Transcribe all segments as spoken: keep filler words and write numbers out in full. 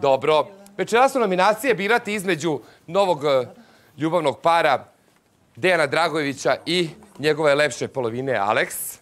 Dobro. Večeras su nominacije birati između novog ljubavnog para Dejana Dragojevića i njegove lepše polovine Aleks.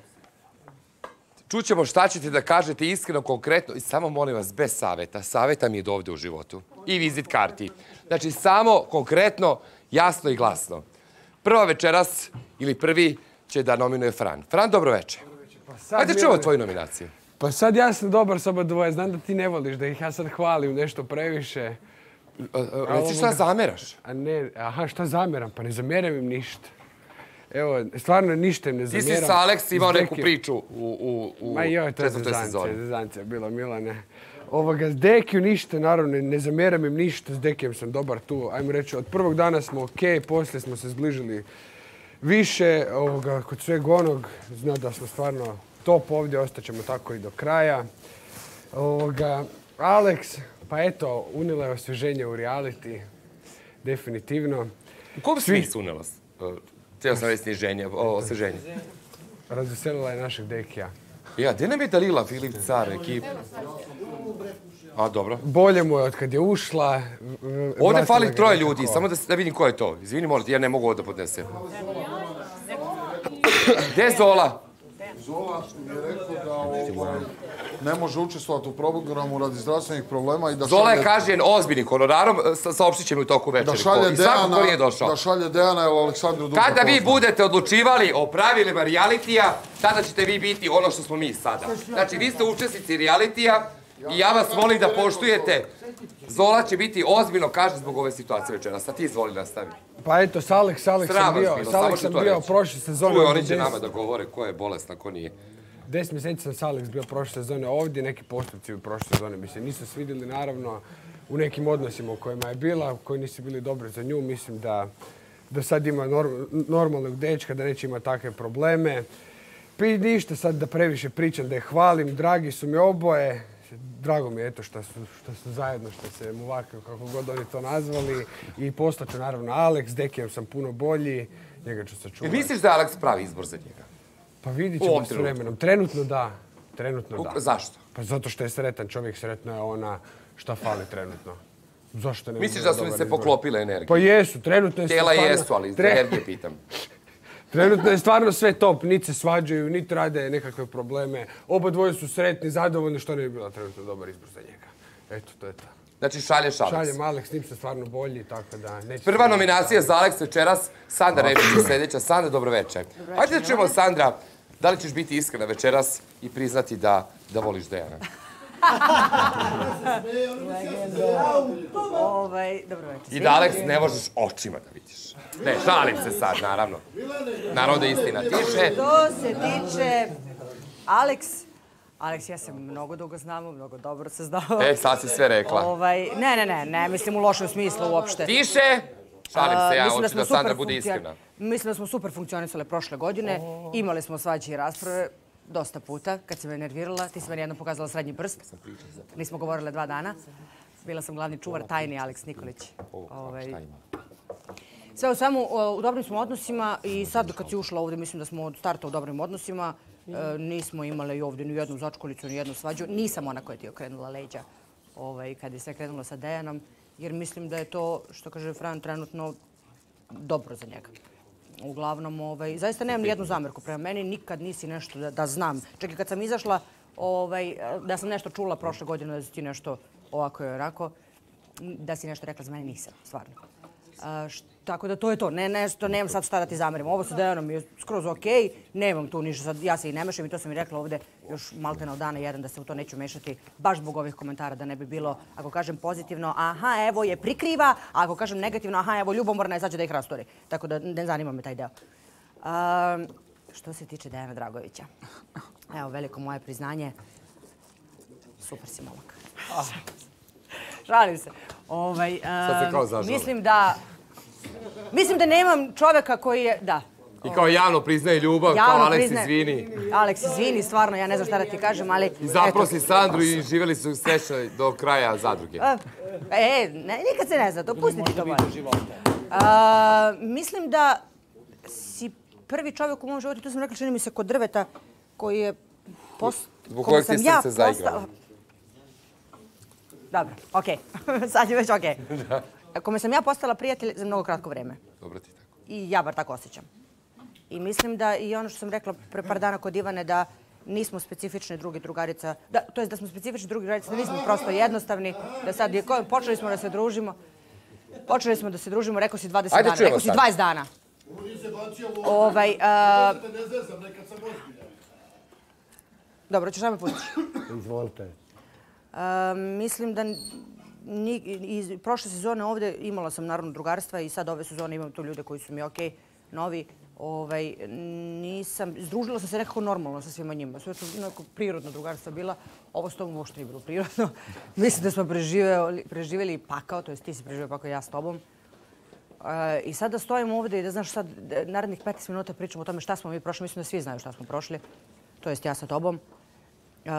Čućemo šta ćete da kažete iskreno, konkretno i samo molim vas bez saveta. Saveta mi je do ovde u životu. I vizit karti. Znači samo konkretno, jasno i glasno. Prva večeras ili prvi će da nominuje Fran. Fran, dobro večer. Hajde čujemo tvoju nominaciju. Pa sad ja sam dobar s oba dvoje. Znam da ti ne voliš da ih ja sad hvalim nešto previše. Reci šta zameraš? A ne, aha, šta zameram? Pa ne zamjeram im ništa. Evo, stvarno ništa im ne zamjeram. Ti si sa Aleks imao neku priču u četvrtoj sezoni. Zezancija je bilo, Milane. Ovoga, s Dekiju ništa, naravno, ne zamjeram im ništa. S Dekijem sam dobar tu. Ajmo reći, od prvog dana smo okej, poslije smo se zbližili više. Ovoga, kod sveg onog, zna da smo stvarno top ovdje, ostaćemo tako i do kraja. Ovoga, Aleks, pa eto, unila je osvježenje u reality. Definitivno. U kom smislu unela? Cijelo sam reći sniženje, osvježenje. Razveselila je našeg Dekija. Ja, gdje nam je Dalila, Filip, Car, ekipa? A, dobro. Bolje mu je od kad je ušla. Ovdje fali troje ljudi, samo da vidim ko je to. Izvini, molim, ja ne mogu ovo da podnesem. Gdje je Zola? Zola mi je rekao da ne može učestvovati u programu radi zdravstvenih problema i da šalje... Zola je kažnjen ozbiljnim honorarom, saopštit će mi u toku večeri. Da šalje Dejana ili Aleksandru Duka. Kada vi budete odlučivali o pravilima realitija, tada ćete vi biti ono što smo mi sada. Znači, vi ste učesnici realitija i ja vas molim da poštujete. Zola će biti ozbiljno kažnjen zbog ove situacije večeras. A ti izvoli nastavi. Pa eto, s Aleks sam bio prošle sezone. Uj, oni će nama da govore ko je bolesna, ko nije. Deset mjeseci sam s Aleks bio prošle sezone ovdje, neki postupci u prošle sezone mi se nisu svidjeli, naravno, u nekim odnosima u kojima je bila, koji nisu bili dobri za nju. Mislim da sad ima normalnog dečka, da neće imati takve probleme. I ništa sad da previše pričam, da je hvalim, dragi su mi oboje. Drago mi je eto što su zajedno, što se muvakaju, kako god oni to nazvali. I poslaću naravno Aleks, Dekijem sam puno bolji, njega ću sačuvati. Misliš da je Aleks pravi izbor za njega? Pa vidit ćemo s vremenom. Trenutno da. Trenutno da. Zašto? Pa zato što je sretan čovjek, sretno je ona šta fali trenutno. Zašto ne? Misliš da su im se poklopile energije? Pa jesu, trenutno je stvarno... Tijela jesu, ali energije pitam. Trenutno je stvarno sve top, niti se svađaju, niti rade nekakve probleme. Oba dvoje su sretni, zadovoljni, što ne bi bila trenutno dobar izbor za njega. Eto, to je to. Znači šalješ Aleks? Šaljem Aleks, s njim se stvarno bolji, tako da neće... Prva nominacija za Aleks večeras, Sandra Rebić je sljedeća. Sandra, dobro večer. Hajde da čujemo, Sandra, da li ćeš biti iskrena večeras i priznati da voliš Dejana? Dobro večer. I da Aleks ne možeš očima da vidiš. Ne, šalim se sad, naravno. Naravno da je istina. Tiše. To se tiče Aleks. Aleks, ja se mnogo dugo znamo, mnogo dobro se znamo. E, sad si sve rekla. Ne, ne, ne, ne mislim u lošem smislu uopšte. Tiše! Šalim se, ja hoću da Sandra bude iskrena. Mislim da smo super funkcionisale prošle godine. Imali smo svađe i rasprave dosta puta. Kad si me nervirala, ti si meni jednom pokazala srednji prst. Nismo govorile dva dana. Bila sam glavni čuvar, tajni Aleks Nikolić. Sve u svemu, u dobrim smo odnosima i sad kad si ušla ovdje, mislim da smo od starta u dobrim odnosima. Nismo imali ovdje ni jednu začkolicu, ni jednu svađu. Nisam ona koja ti je okrenula leđa kad je sve krenulo sa Dejanom, jer mislim da je to, što kaže Fran, trenutno dobro za njega. Uglavnom, zaista nemam ni jednu zamjerku prema meni, nikad nisi nešto da znam. Čak i kad sam izašla, da sam nešto čula prošle godine, da si ti nešto ovako i onako, da si nešto rekla za mene, nisam, stvarno. Tako da to je to. Nemam sad šta da ti zamerim. Ovo sa Dejanom je skroz okej. Nemam tu ništa sad. Ja se i ne mešam i to sam i rekla ovdje još maltene od dana jedan da se u to neću mešati. Baš zbog ovih komentara da ne bi bilo, ako kažem pozitivno, aha, evo je prikriva, a ako kažem negativno, aha, evo ljubomorna je, sad će da ih rastori. Tako da ne zanima me taj deo. Što se tiče Dejana Dragojevića. Evo, veliko moje priznanje. Super si momak. Šalim se. Mislim da... Mislim da nemam čovjeka koji je... Da. I kao javno priznaje ljubav, kao Aleks izvini. Aleks izvini, stvarno, ja ne znam šta da ti kažem, ali... I zaprosi Sandru i živjeli su srećno do kraja zadruge. E, nikad se ne zna, to pusti ti to bolje. Mislim da si prvi čovjek u mom životu, tu sam rekla, čini mi se, kod drveta, koji je... Zbog kojeg ti srce zaigralo. dobro, okej. Sad je već okej. Kome sam ja postala prijatelj za mnogo kratko vreme. Dobro ti tako. I ja bar tako osjećam. I mislim da i ono što sam rekla pre par dana kod Ivane, da nismo specifični drugi drugarica, da, to je da smo specifični drugi drugarica, da nismo prosto jednostavni, da sad je, počeli smo da se družimo, počeli smo da se družimo, rekao si dvadeset Ajde, dana, čujemo rekao si sad. dvadeset dana. Ovaj, a, dobro, ćeš da me pustiš? Izvolite. A, mislim da ni, iz prošle sezone ovde imala sam naravno drugarstva i sad ove sezone imam tu ljude koji su mi okej, novi. Ovaj, nisam, združila sam se nekako normalno sa svima njima. Sve su nekako prirodno drugarstva bila. Ovo s tobom uopšte nije bilo prirodno. Mislim da smo preživjeli, preživjeli pakao, to jest ti si preživio pakao, ja s tobom. Uh, I sada stojim ovdje i da znaš sad narednih petnaest minuta pričamo o tome šta smo mi prošli. Mislim da svi znaju šta smo prošli. To jest ja sa tobom. Uh,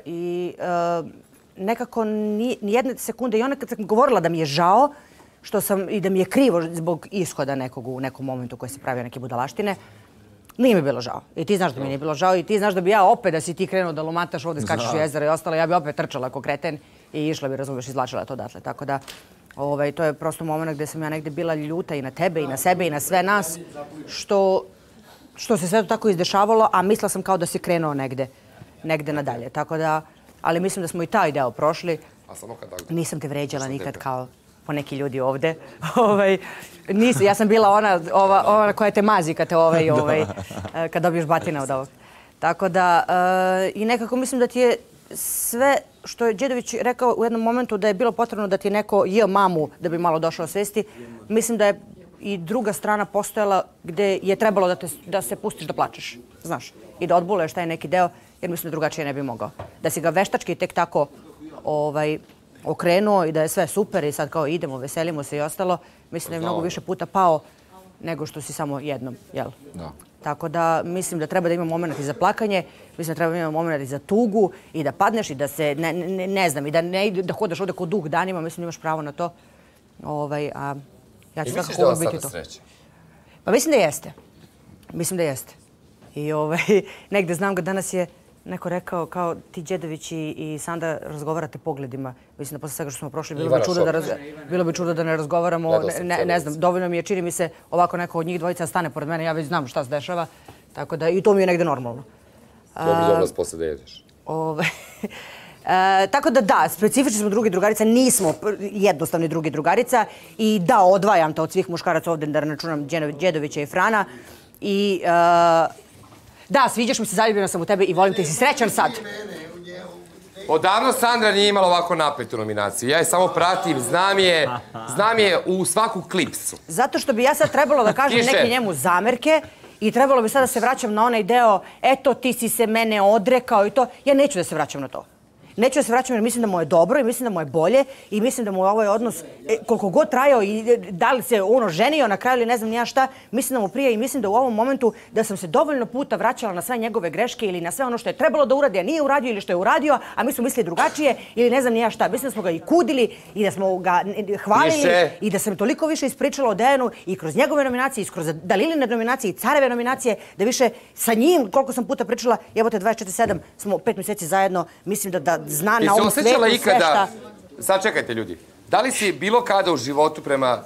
I uh, nekako ni, ni jedne sekunde, i ona kad sam govorila da mi je žao, što sam i da mi je krivo zbog ishoda nekog u nekom momentu koji se pravio neke budalaštine, nije mi bilo žao. I ti znaš da mi nije bilo žao i ti znaš da bi ja opet, da si ti krenuo da lomataš ovdje, skačeš u jezero i ostalo, ja bi opet trčala ko kreten i išla bi, razumiješ, izvlačila to odatle. Tako da, ovaj, to je prosto moment gdje sam ja negdje bila ljuta i na tebe i na sebe i na sve nas, što, što se sve to tako izdešavalo, a mislila sam kao da si krenuo negdje, negdje nadalje. Tako da, ali mislim da smo i taj deo prošli. A samo kada... Nisam te vređala nikad kao po neki ljudi ovde. ovaj, nisu, ja sam bila ona, ova, ona koja te mazi kad, te ovaj, ovaj, kad dobiješ batina od ovog. Tako da, uh, i nekako mislim da ti je sve što je Đedović rekao u jednom momentu da je bilo potrebno da ti neko je mamu da bi malo došao svesti, mislim da je i druga strana postojala gdje je trebalo da, te, da se pustiš da plačeš, znaš, i da odbuluješ taj neki deo, jer mislim da drugačije ne bi mogao. Da si ga veštački tek tako ovaj, okrenuo i da je sve super i sad kao idemo, veselimo se i ostalo, mislim da je mnogo više puta pao nego što si samo jednom, jel? Da. Tako da mislim da treba da ima moment i za plakanje, mislim da treba da ima moment i za tugu i da padneš i da se, ne, ne, ne znam, i da ne da hodaš ovdje kod dug danima, mislim da imaš pravo na to. Ovaj, a ja ću I misliš svakako da je biti sada to. sreća? Pa mislim da jeste. Mislim da jeste. I ovaj, negde znam ga danas je neko rekao kao ti Đedović i, i Sanda razgovarate pogledima. Mislim da posle svega što smo prošli bilo bi, čudo da, raz, bilo bi čudo da ne razgovaramo. Ne, ne, ne znam, dovoljno mi je, čini mi se ovako neko od njih dvojica stane pored mene, ja već znam šta se dešava. Tako da i to mi je negde normalno. To bi dobro posle da jedeš. Ove, e, tako da da, specifični smo drugi drugarica, nismo jednostavni drugi drugarica i da, odvajam to od svih muškaraca ovdje da računam Đedovića i Frana. I e, da, sviđaš mi se, zaljubljena sam u tebe i volim te, si srećan sad. Odavno Sandra nije imala ovako napetu nominaciju. Ja je samo pratim, znam je, znam je u svaku klipsu. Zato što bi ja sad trebalo da kažem neke njemu zamerke i trebalo bi sad da se vraćam na onaj deo, eto ti si se mene odrekao i to. Ja neću da se vraćam na to. Neću da se vraćam jer mislim da mu je dobro i mislim da mu je bolje i mislim da mu je ovaj odnos, e, koliko god trajao i da li se ono ženio na kraju ili ne znam ni ja šta, mislim da mu prije i mislim da u ovom momentu da sam se dovoljno puta vraćala na sve njegove greške ili na sve ono što je trebalo da uradi, a nije uradio ili što je uradio, a mi smo mislili drugačije ili ne znam ni ja šta. Mislim da smo ga i kudili i da smo ga hvalili više. I da sam toliko više ispričala o Dejanu i kroz njegove nominacije, i kroz Daliline nominacije i Careve nominacije, da više sa njim, koliko sam puta pričala, jebote dvadeset četiri sedam, smo pet mjeseci zajedno, mislim da, da zna na ovom svetu sve šta... Sad čekajte ljudi, da li si bilo kada u životu prema...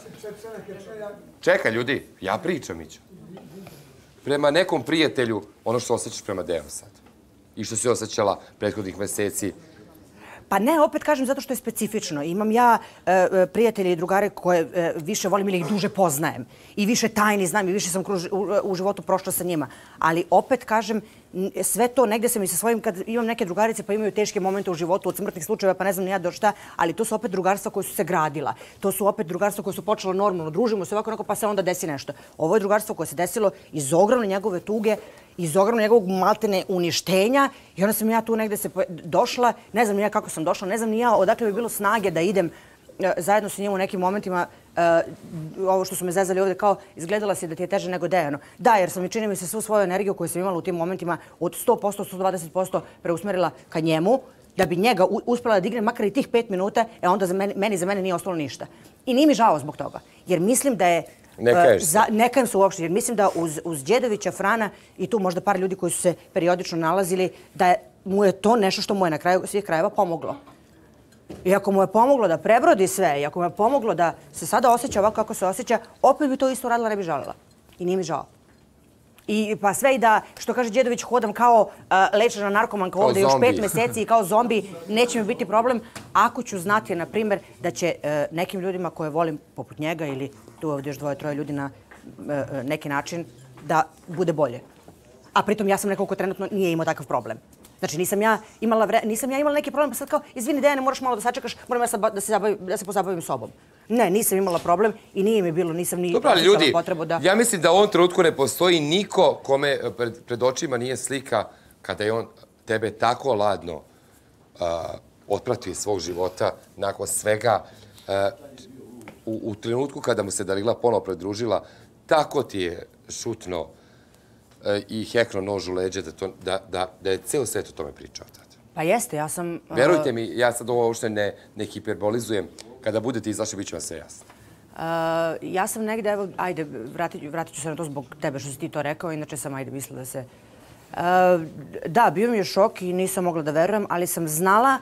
Čekaj ljudi, ja pričam Mićo. Prema nekom prijatelju, ono što osjećaš prema Dejanu sad. I što si osjećala prethodnih meseci. Pa ne, opet kažem zato što je specifično. Imam ja e, prijatelje i drugare koje e, više volim ili ih duže poznajem. I više tajni znam i više sam kruž, u, u životu prošla sa njima. Ali opet kažem, sve to negdje sam i sa svojim, kad imam neke drugarice pa imaju teške momente u životu od smrtnih slučajeva, pa ne znam ni ja do šta, ali to su opet drugarstva koje su se gradila. To su opet drugarstva koje su počela normalno, družimo se ovako, onako, pa se onda desi nešto. Ovo je drugarstvo koje se desilo iz ogromne njegove tuge, iz ogromne njegovog maltene uništenja i onda sam ja tu negdje se došla, ne znam ni ja kako sam došla, ne znam ni ja odakle bi bilo snage da idem zajedno sa njim u nekim momentima, uh, ovo što su me zezali ovdje kao izgledala si da ti je teže nego Dejano. Da, jer sam i čini mi se svu svoju energiju koju sam imala u tim momentima od sto posto, sto dvadeset posto preusmerila ka njemu, da bi njega uspjela da digne makar i tih pet minuta, e onda za meni, meni za mene nije ostalo ništa. I nije mi žao zbog toga, jer mislim da je... Ne kaješ se. Ne kajem se uopšte, jer mislim da uz, uz Đedovića, Frana i tu možda par ljudi koji su se periodično nalazili, da je, mu je to nešto što mu je na kraju svih krajeva pomoglo. I ako mu je pomoglo da prebrodi sve, i ako mu je pomoglo da se sada osjeća ovako kako se osjeća, opet bi to isto radila, ne bi žalila. I nije mi žao. I pa sve i da, što kaže Đedović, hodam kao uh, lečena narkomanka ovdje još pet mjeseci i kao zombi, neće mi biti problem ako ću znati, na primjer, da će uh, nekim ljudima koje volim, poput njega ili tu ovdje još dvoje, troje ljudi na uh, neki način, da bude bolje. A pritom ja sam neko ko trenutno nije imao takav problem. Znači nisam ja imala, vre, nisam ja imala neki problem pa sad kao, izvini Dejane, moraš malo da sačekaš, moram ja sad da se, zabavim, da se pozabavim sobom. Ne, nisam imala problem i nije mi bilo, nisam ni Dobro, ali ljudi, potrebu da... ja mislim da u ovom trenutku ne postoji niko kome pred, pred očima nije slika kada je on tebe tako ladno uh, otpratio iz svog života nakon svega. Uh, u, u trenutku kada mu se Dalila ponovo pridružila, tako ti je šutno i hekno nož u leđe da, to, da, da, da je ceo svet o tome pričao tada. Pa jeste, ja sam... Uh... Verujte mi, ja sad ovo uopšte ne, ne hiperbolizujem. Kada budete izašli, bit će vam sve jasno. Uh, ja sam negde, evo, ajde, vratit, vratit ću se na to zbog tebe što si ti to rekao, inače sam, ajde, mislila da se... Uh, da, bio mi je šok i nisam mogla da verujem, ali sam znala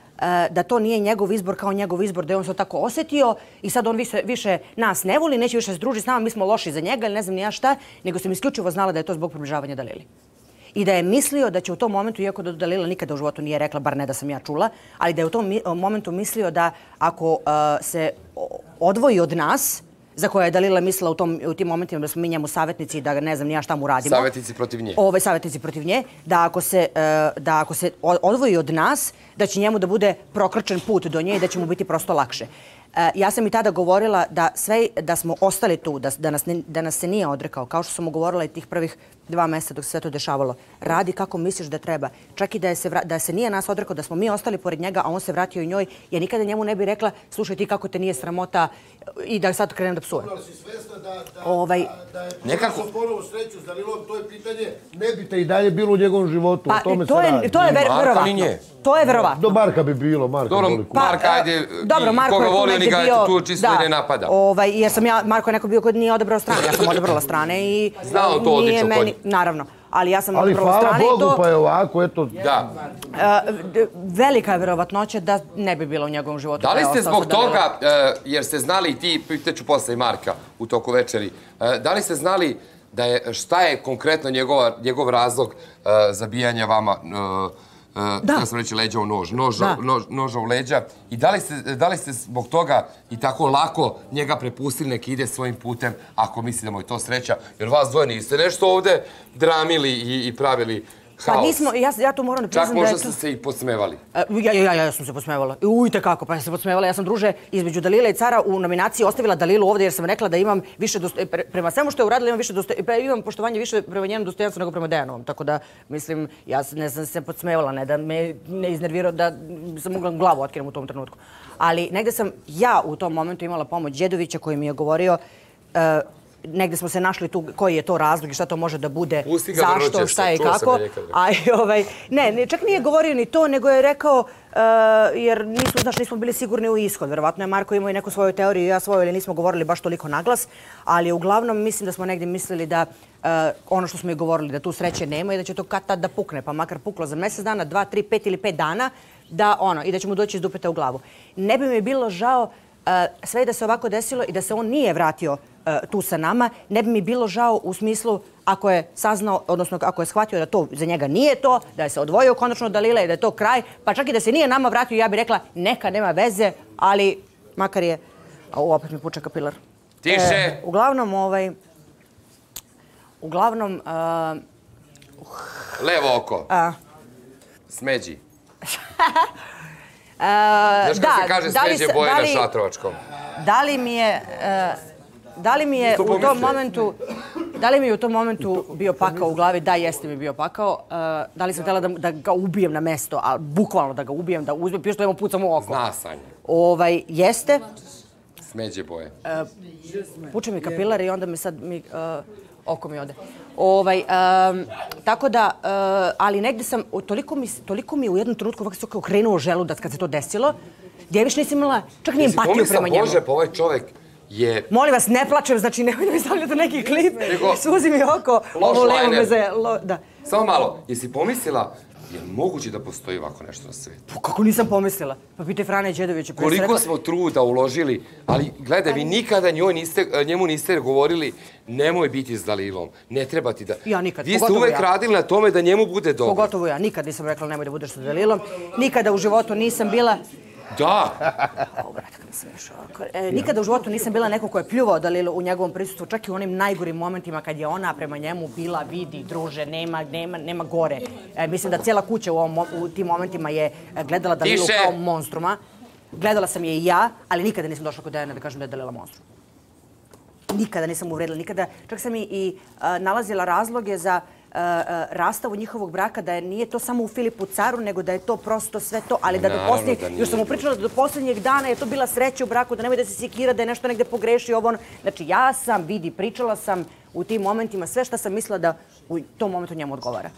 da to nije njegov izbor kao njegov izbor, da je on se tako osjetio i sad on više, više nas ne voli, neće više se družiti s nama, mi smo loši za njega ili ne znam ni ja šta, nego sam isključivo znala da je to zbog približavanja Dalili. I da je mislio da će u tom momentu, iako da Dalila nikada u životu nije rekla, bar ne da sam ja čula, ali da je u tom momentu mislio da ako uh, se odvoji od nas, za koje je Dalila mislila u, tom, u tim momentima da smo mi njemu savjetnici i da ne znam ni ja šta mu radimo. Savjetnici protiv nje. Ove savjetnici protiv nje. Da ako se, da ako se odvoji od nas, da će njemu da bude prokrčen put do nje i da će mu biti prosto lakše. Ja sam i tada govorila da sve da smo ostali tu, da, da, nas ne, da nas se nije odrekao, kao što sam mu govorila i tih prvih dva mjeseca dok se sve to dešavalo. Radi kako misliš da treba. Čak i da, je se, da se nije nas odrekao, da smo mi ostali pored njega, a on se vratio i njoj, ja nikada njemu ne bi rekla, slušaj ti kako te nije sramota i da sad krenem da psujem. Ali si svesna da, da, ovaj, da je nekako ponovo sreću s Dalilom, to je pitanje, ne bi te i dalje bilo u njegovom životu, pa, o tome to se je, radi. to je ver, verovatno. To je verovatno. Do Marka bi bilo, Marka dobro, voli. Pa, Marka, ajde, dobro, Marko koga je voli, oni ga bio, tu čisto da, ne napada. Ovaj, jer sam ja, Marko je neko bio koji nije odabrao strane, ja sam odabrala strane i znao to nije odlično meni, naravno. Ali ja sam ali odabrala strane Bogu, i to... pa je ovako, eto... Da. Uh, velika je verovatnoća da ne bi bilo u njegovom životu. Da li ste zbog toga, uh, jer ste znali i ti, pitaću posle i Marka u toku večeri, uh, da li ste znali da je, šta je konkretno njegova, njegov razlog uh, zabijanja vama, uh, uh, da sam reći leđa u nož, noža, nož, noža u leđa, i da li, ste, da li ste zbog toga i tako lako njega prepustili nek ide svojim putem ako misli da mu je to sreća, jer vas dvoje niste nešto ovde dramili i, i pravili haos. Pa nismo, ja, ja tu moram da priznam da je... Čak možda ste se i podsmevali. Uh, ja, ja, ja, ja sam se podsmevala. Ujte kako, pa ja sam se podsmevala. Ja sam, druže, između Dalile i Cara u nominaciji ostavila Dalilu ovdje jer sam rekla da imam više dosto... Pre, prema svemu što je uradila imam više dosto... imam poštovanje više prema njenom dostojanstvu nego prema Dejanovom. Tako da, mislim, ja ne sam se podsmevala, ne da me ne iznervirao da sam mogla glavu otkinem u tom trenutku. Ali negde sam ja u tom momentu imala pomoć Đedovića koji mi je govorio uh, negde smo se našli tu koji je to razlog i šta to može da bude, zašto, šta je i kako. A, ovaj, ne, ne, čak nije govorio ni to, nego je rekao, uh, jer nisu, znaš, nismo bili sigurni u ishod. Verovatno je Marko imao i neku svoju teoriju, ja svoju, ili nismo govorili baš toliko naglas, ali uglavnom mislim da smo negde mislili da uh, ono što smo i govorili, da tu sreće nema i da će to kad tad da pukne, pa makar puklo za mjesec dana, dva, tri, pet ili pet dana, da ono, i da će mu doći iz dupeta u glavu. Ne bi mi bilo žao uh, sve da se ovako desilo i da se on nije vratio tu sa nama, ne bi mi bilo žao u smislu ako je saznao, odnosno ako je shvatio da to za njega nije to, da je se odvojio konačno od Dalile i da je to kraj, pa čak i da se nije nama vratio, ja bih rekla neka, nema veze, ali makar je... O, opet mi puča kapilar. Tiše! E, uglavnom, ovaj... Uglavnom... Uh, Levo oko. Uh, Smeđi. uh, Znaš kada da, se kaže da li smeđe se- boje da na li- Šatrovačkom? Da li mi je... uh, Da li mi je To u tom pomislio. momentu, da li mi je u tom momentu bio pakao u glavi? Da, jeste mi bio pakao. Uh, da li sam htjela da, da ga ubijem na mesto, ali bukvalno da ga ubijem, da uzmem pištolj i mu pucam u oko. Zna Sanja. Ovaj, jeste. Smeđe boje. Puče mi kapilar i onda mi sad mi, uh, oko mi ode. Ovaj, um, tako da, uh, ali negde sam, toliko mi, toliko mi u jednom trenutku ovako se kao krenuo želudac kad se to desilo, gdje više nisam imala čak ni empatiju prema njemu. Bože, pa ovaj čovek je... Molim vas, ne plačem, znači nemoj da mi stavljate neki klip. Nego- Suzi mi oko, Loš ovo levo liner. me za... Lo, da. Samo malo, jesi pomislila Je moguće da postoji ovako nešto na svijetu? Pa kako nisam pomislila? Pa pitaj Frane Đedovića. Koliko smo truda uložili, ali gledaj, vi nikada njoj niste, njemu niste govorili nemoj biti s Dalilom, ne treba ti da... Ja nikad, Vi ste uvek radili na tome da njemu bude dobro. Pogotovo ja, nikad nisam rekla nemoj da budeš sa Dalilom, nikada u životu nisam bila... Da! O, brate, kada sam još ovako. E, nikada u životu nisam bila neko ko je pljuvao Dalilu u njegovom prisustvu, čak i u onim najgorim momentima kad je ona prema njemu bila, vidi, druže, nema, nema, nema gore. E, mislim da cijela kuća u, ovom, u tim momentima je gledala Dalilu Tiše. kao monstruma. Gledala sam je i ja, ali nikada nisam došla kod Dejana da kažem da je Dalila monstrum. Nikada nisam uvredila, nikada. Čak sam i, i a, nalazila razloge za Uh, uh, rastavu njihovog braka, da je, nije to samo u Filipu Caru, nego da je to prosto sve to, ali da do posljednjeg, još sam mu pričala da do posljednjeg dana je to bila sreća u braku, da nemoj da se sekira, da je nešto negde pogreši, ovo ono. Znači ja sam, vidi, pričala sam u tim momentima sve što sam mislila da u tom momentu njemu odgovara.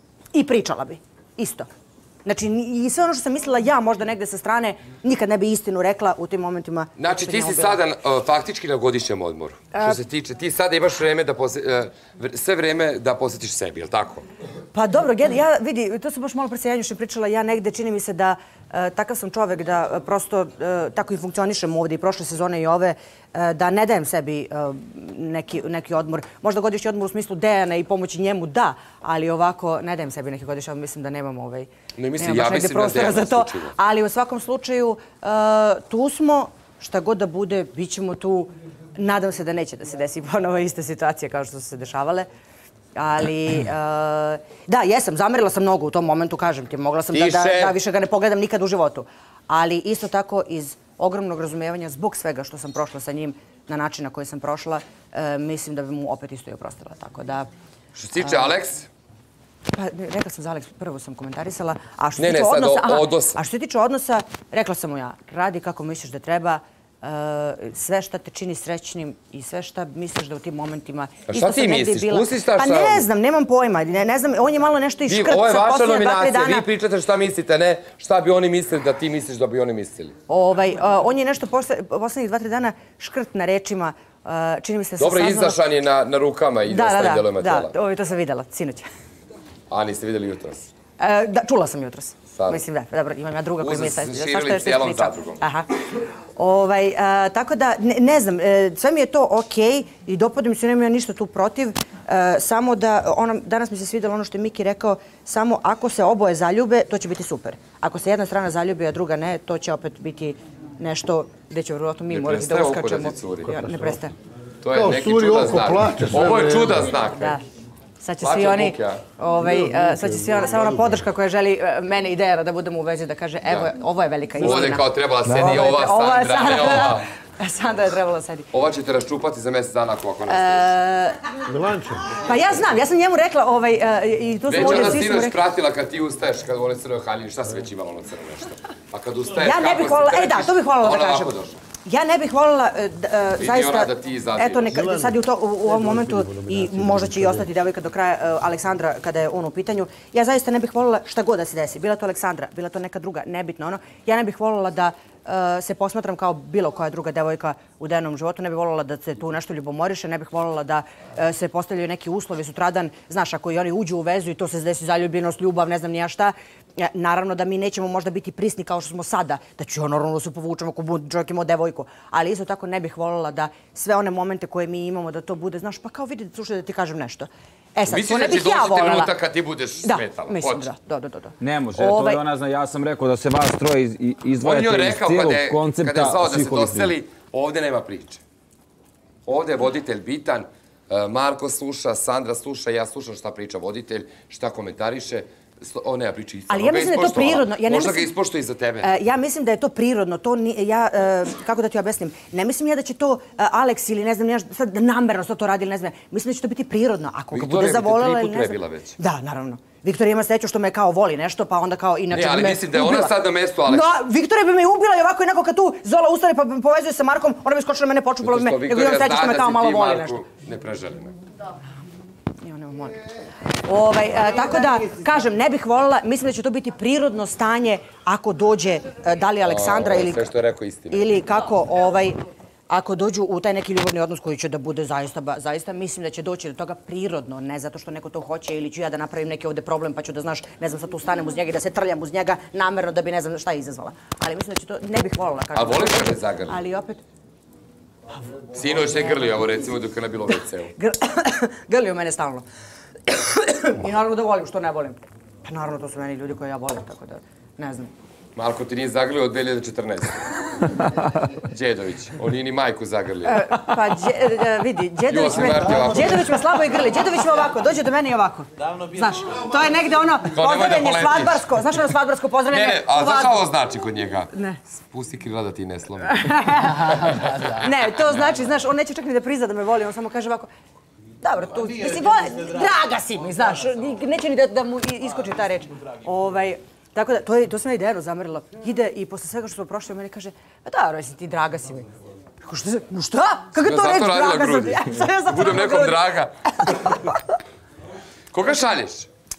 I pričala bi, isto. Znači, i sve ono što sam mislila ja možda negde sa strane, nikad ne bi istinu rekla u tim momentima. Znači, ti si sada uh, faktički na godišnjem odmoru. Što se tiče, ti sada imaš vreme da posje, uh, sve vreme da posjetiš sebi, je li tako? Pa dobro, ja vidi, to sam baš malo pre se Janjušem pričala, ja negde čini mi se da uh, takav sam čovek da uh, prosto uh, tako i funkcionišem ovdje i prošle sezone i ove, uh, da ne dajem sebi uh, neki, neki odmor. Možda godišnji odmor u smislu Dejana i pomoći njemu, da, ali ovako ne dajem sebi neki godišnji odmor, mislim da nemam ovaj... Ne mislim, ja mislim na Dejana slučaju. Ali u svakom slučaju uh, tu smo, šta god da bude, bit ćemo tu. Nadam se da neće da se desi ponovo ista situacija kao što su se dešavale. Ali, uh, da, jesam, zamerila sam mnogo u tom momentu, kažem ti. Mogla sam da, da, da više ga ne pogledam nikad u životu. Ali isto tako iz ogromnog razumijevanja zbog svega što sam prošla sa njim na način na koji sam prošla, uh, mislim da bi mu opet isto i oprostila. Tako da... Što se tiče uh, Aleks? Pa, rekla sam za Aleks, prvo sam komentarisala. A što ne, se tiče ne, odnosa, sad aha, odnosa. A što se tiče odnosa, rekla sam mu ja, radi kako misliš da treba, uh, sve šta te čini srećnim i sve šta misliš da u tim momentima... A šta ti misliš? Bila... Pusti šta šta... Pa ne znam, nemam pojma. Ne, ne znam, on je malo nešto iškrt. Ovo je vaša nominacija, vi pričate šta mislite, ne šta bi oni mislili da ti misliš da bi oni mislili. Ovaj, uh, on je nešto posle, poslednjih dva, tri dana škrt na rečima. Uh, čini mi se da se dobro, saznala... izašan je na, na rukama i da, dosta da, dijelovima tela. Da, da, to sam videla, sinoć. A, niste vidjeli jutros? E, da, čula sam jutros. Sad. Mislim da, dobro, imam ja druga koji mi je sad... Uzas se širili cijelom zadrugom. Aha. Ovaj, a, tako da, ne, ne znam, e, sve mi je to okej i dopada mi se, nemam ja ništa tu protiv. E, samo da, ono, danas mi se svidjelo ono što je Miki rekao, samo ako se oboje zaljube, to će biti super. Ako se jedna strana zaljubi, a druga ne, to će opet biti nešto gdje će vjerojatno mi morati da uskačemo. Ja, ne prestaje. To je neki čudan znak. Ovo je čudan znak. Da. Sad će svi oni, ovaj, uh, sad će svi ona, samo ona podrška koja želi uh, mene i Dejana da budemo u vezi da kaže evo, ja. ovo je velika istina. Ovdje kao trebala sedi ova Sandra, Sandra, ne ova. Sandra je trebala sedi. Ova ćete raščupati za mjesec dana ako nastaviš. Milanče. Pa ja znam, ja sam njemu rekla ovaj, uh, i tu sam ovdje svi smo rekli... Već ona sinoć pratila kad ti ustaješ, kad vole crveno haljini, šta se već imalo ono crno nešto? A kad ustaješ, ja ne bih volila, e da, to bih volila da kažem. Ja ne bih voljela, uh, zaista, eto, neka, sad je u, to, u, u ovom momentu i možda će i ostati devojka do kraja uh, Aleksandra kada je on u pitanju, ja zaista ne bih voljela šta god da se desi, bila to Aleksandra, bila to neka druga, nebitno ono, ja ne bih voljela da uh, se posmatram kao bilo koja druga devojka u Dejanom životu, ne bih voljela da se tu nešto ljubomoriše, ne bih voljela da uh, se postavljaju neki uslovi sutradan, znaš, ako i oni uđu u vezu i to se desi zaljubljenost, ljubav, ne znam ni ja šta, naravno da mi nećemo možda biti prisni kao što smo sada, da ću ono normalno se povučemo ako bude čovjek imao devojku, ali isto tako ne bih voljela da sve one momente koje mi imamo da to bude, znaš, pa kao vidi, slušaj da ti kažem nešto. E sad, to ne bih ja voljela. Misliš da će doći trenutak kad ti budeš smetala? Da, mislim, da, da, da, da. Ne može, to je ona zna, ja sam rekao da se vas troje izdvojate iz cijelog koncepta kada je zvao da se psihologije. doseli, ovdje nema priče. Ovdje je voditelj bitan, Marko sluša, Sandra sluša, ja slušam šta priča voditelj, šta komentariše. O, nema priče istina. Ali ja mislim da je to prirodno. Ja možda ga ispoštuje i za tebe. Uh, ja mislim da je to prirodno. To ni, ja, uh, kako da ti objasnim, ne mislim ja da će to uh, Aleks ili ne znam, ja, sad namerno što to radi ili ne znam. Mislim da će to biti prirodno. Ako ga bude zavolela ili ne znam. Bila već. Da, naravno. Viktorija ima sreću što me kao voli nešto, pa onda kao inače... Ne, ali mislim da je ona sad na mjestu Aleksa. No, Viktorija bi me ubila i ovako jednako kad tu Zola ustane pa povezuje sa Markom, ona bi skočila mene, počupila bi me, nego imam sreću što me kao malo voli nešto. Ne preželi me. Ja, nema, molim. Ovaj, a, tako da, kažem, ne bih voljela, mislim da će to biti prirodno stanje ako dođe a, da li Aleksandra o, ili... Sve što je rekao istina. Ili kako, ovaj... ako dođu u taj neki ljubavni odnos koji će da bude zaista, zaista mislim da će doći do toga prirodno, ne zato što neko to hoće ili ću ja da napravim neki ovde problem pa ću da, znaš, ne znam, sad tu stanem uz njega i da se trljam uz njega namerno da bi ne znam šta je izazvala. Ali mislim da će to, ne bih voljela kažem. A voliš da ne zagrli? Ali opet... Sinoć ne grli, ovo recimo dok je na bilo ve-ceu. Grli u mene stalno. I naravno da volim, što ne volim. Pa naravno, to su meni ljudi koje ja volim, tako da, ne znam. Marko ti nije zagrlio od dve hiljade četrnaeste. Đedović, on nije ni majku zagrlio. Pa, vidi, Đedović me slabo i grli. Đedović me ovako, dođe do mene i ovako. Znaš, to je negde ono pozdravljanje svadbarsko. Znaš ono svadbarsko pozdravljanje? Ne, ne, a znaš šta ovo znači kod njega? Ne. Spusti krila da ti ne slomi. Ne, to znači, znaš, on neće čak ni da prizna da me voli, on samo kaže ovako, dobro, tu, mislim, draga si mi, znaš, neće ni da mu iskoči ta reč. Ovaj, tako da, to sam ja i Dero zamerila. Ide i posle svega što smo prošli, meni kaže, pa dobro, jesi ti draga si mi. Kako šta se, no šta? Kako je to reč draga sam ti? Budem nekom draga. Koga šalješ?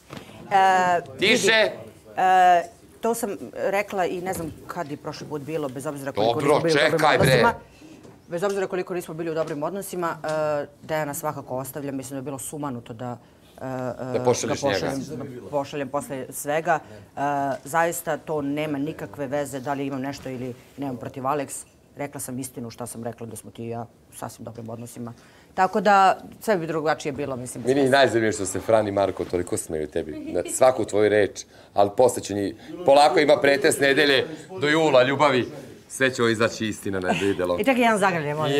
Tiše? To sam rekla i ne znam kad je prošli put bilo, bez obzira koliko nismo Dobro, bili u dobrim čekaj bre. odnosima. Bez obzira koliko nismo bili u dobrim odnosima, Dejana svakako ostavljam. Mislim da je bilo sumanuto da Da pošalješ njega. Pošaljem posle svega. Zaista to nema nikakve veze da li imam nešto ili nemam protiv Aleks. Rekla sam istinu šta sam rekla da smo ti i ja u sasvim dobrim odnosima. Tako da sve bi drugačije bilo, mislim. Meni je najzanimljivije što se Fran i Marko toliko smeju tebi. Na svaku tvoju reč, ali posle će njih... Polako ima pretest nedelje do jula, ljubavi. Sve će ovo izaći istina na videlo. I čekaj, jedan zagrlje, molim.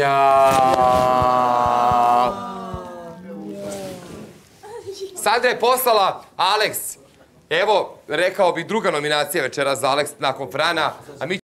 Jaaaa! Sandra je poslala Aleks. Evo, rekao bih druga nominacija večera za Aleks nakon Frana, a mi